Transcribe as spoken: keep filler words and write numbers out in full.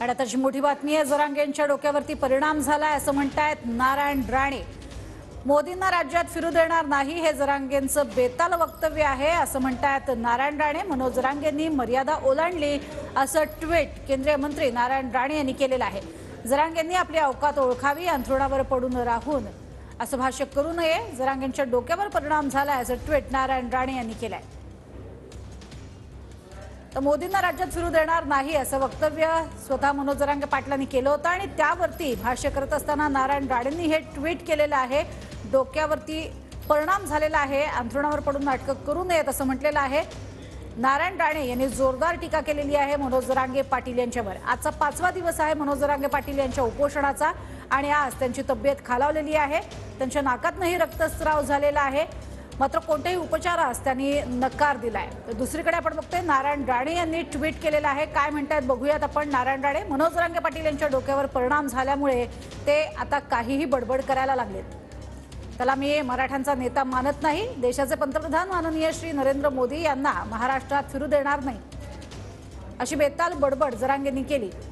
आणि आताची मोठी बातमी आहे, जरांगेंच्या डोक्यावरती परिणाम झालाय असं म्हणतायत नारायण राणे। मोदींना राज्यात फिरू देणार नाही हे जरांगेंचं बेताल वक्तव्य आहे असं म्हणतायत नारायण राणे। मनोज जरांगेंनी मर्यादा ओलांडली असं ट्विट केंद्रीय मंत्री नारायण राणे यांनी केलेलं आहे। जरांगेंनी आपली अवकात ओळखावी, अंथरुणावर पडून राहून असं भाष्य करू नये। जरांगेंच्या डोक्यावर परिणाम झालाय असं ट्विट नारायण राणे यांनी केलंय। तर मोदींना राज्यात फिरू देणार नाही असं वक्तव्य स्वतः मनोज जरांगे पाटलांनी केलं होतं आणि त्यावरती भाष्य करत असताना नारायण राणेंनी हे ट्विट केलेलं आहे। डोक्यावरती परिणाम झालेला आहे, अंथरुणावर पडून नाटकं करू नयेत असं म्हटलेलं आहे। नारायण राणे यांनी जोरदार टीका केलेली आहे मनोज जरांगे पाटील यांच्यावर। आजचा पाचवा दिवस आहे मनोज जरांगे पाटील यांच्या उपोषणाचा आणि आज त्यांची तब्येत खालावलेली आहे। त्यांच्या नाकातनंही रक्तस्राव झालेला आहे, मात्र कोणत्याही उपचारास त्यांनी नकार दिलाय। तर दुसरीकडे आपण बघतोय नारायण राणे यांनी ट्विट केलेलं आहे। काय म्हणतायत बघूयात आपण। नारायण राणे, मनोज जरांगे पाटील यांच्या डोक्यावर परिणाम झाल्यामुळे ते आता काहीही बडबड करायला लागलेत। त्याला मी मराठ्यांचा नेता मानत नाही, देशाचे पंतप्रधान माननीय श्री नरेंद्र मोदी यांना महाराष्ट्रात फिरू देणार नाही, अशी बेताल बडबड जरांगेंनी केली।